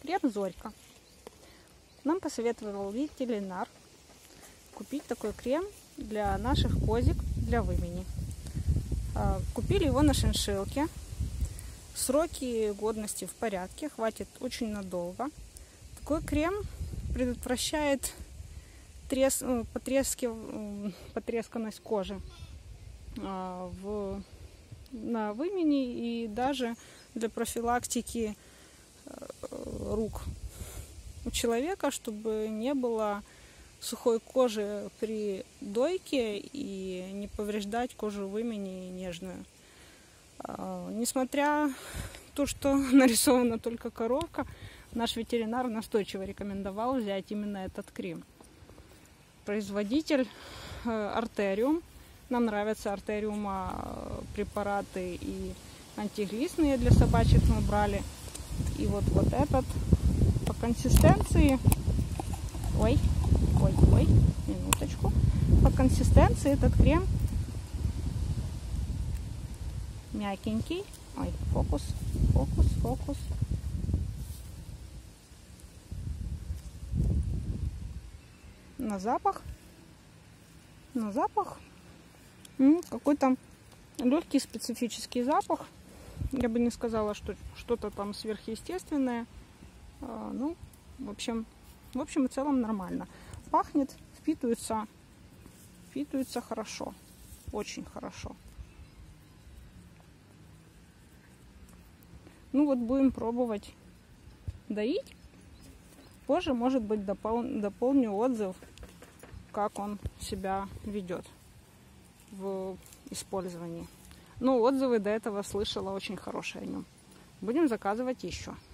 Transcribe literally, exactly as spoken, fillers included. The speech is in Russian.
Крем Зорька. Нам посоветовал ветеринар купить такой крем для наших козик для вымени. Купили его на шиншиллке. Сроки годности в порядке, хватит очень надолго. Такой крем предотвращает трес... потрески... потресканность кожи в... на вымени и даже для профилактики рук у человека, чтобы не было сухой кожи при дойке и не повреждать кожу вымени нежную. Несмотря на то, что нарисована только коровка, наш ветеринар настойчиво рекомендовал взять именно этот крем. Производитель Артериум. Нам нравятся Артериума препараты и антиглистные для собачек мы брали. И вот, вот этот по консистенции, ой, ой, ой, минуточку, по консистенции этот крем мягенький. Ой, фокус, фокус, фокус. На запах, на запах какой-то легкий специфический запах. Я бы не сказала, что что-то там сверхъестественное. А, ну, в общем, в общем и целом нормально. Пахнет, впитывается, впитывается хорошо, очень хорошо. Ну вот будем пробовать доить. Позже, может быть, допол дополню отзыв, как он себя ведет в использовании. Но отзывы до этого слышала очень хорошие о нем. Будем заказывать еще.